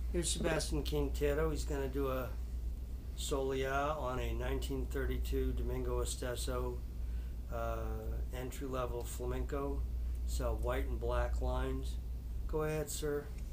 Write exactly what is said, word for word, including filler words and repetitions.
Here's Sebastian Quintero. He's going to do a Solia on a nineteen thirty-two Domingo Esteso uh, entry-level flamenco. So white and black lines. Go ahead, sir.